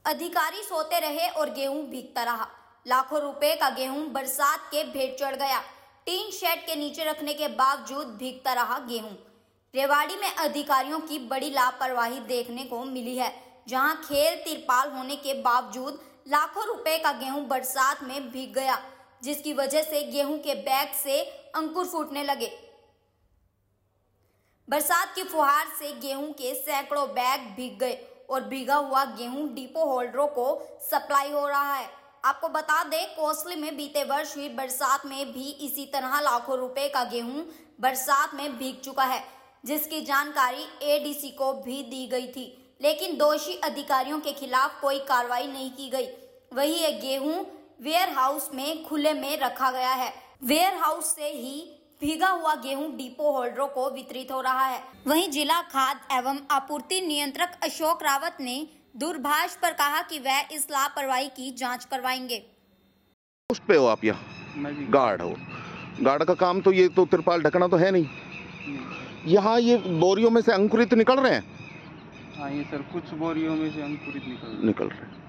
अधिकारी सोते रहे और गेहूं भीगता रहा। लाखों रुपए का गेहूं बरसात के भेंट चढ़ गया। टीन शेड के नीचे रखने के बावजूद भीगता रहा गेहूं। रेवाड़ी में अधिकारियों की बड़ी लापरवाही देखने को मिली है, जहां खेल तिरपाल होने के बावजूद लाखों रुपए का गेहूं बरसात में भीग गया, जिसकी वजह से गेहूं के बैग से अंकुर फूटने लगे। बरसात की फुहार से गेहूं के सैकड़ों बैग भीग गए और भीगा हुआ गेहूं डिपो होल्डरों को सप्लाई हो रहा है। आपको बता दें, कोसली में बीते वर्ष हुई बरसात में भी इसी तरह लाखों रुपए का गेहूं बरसात में भीग चुका है, जिसकी जानकारी एडीसी को भी दी गई थी, लेकिन दोषी अधिकारियों के खिलाफ कोई कार्रवाई नहीं की गई। वही ये गेहूं वेयर हाउस में खुले में रखा गया है। वेयर हाउस से ही भीगा हुआ गेहूं डिपो होल्डरों को वितरित हो रहा है। वहीं जिला खाद्य एवं आपूर्ति नियंत्रक अशोक रावत ने दूरभाष पर कहा कि वह इस लापरवाही की जांच करवाएंगे। उस पे हो आप यहाँ गार्ड हो, गार्ड का काम तो ये तो तिरपाल ढकना तो है नहीं। यहाँ ये बोरियों में से अंकुरित निकल रहे हैं। हाँ ये सर, कुछ बोरियों में से अंकुरित निकल रहे हैं।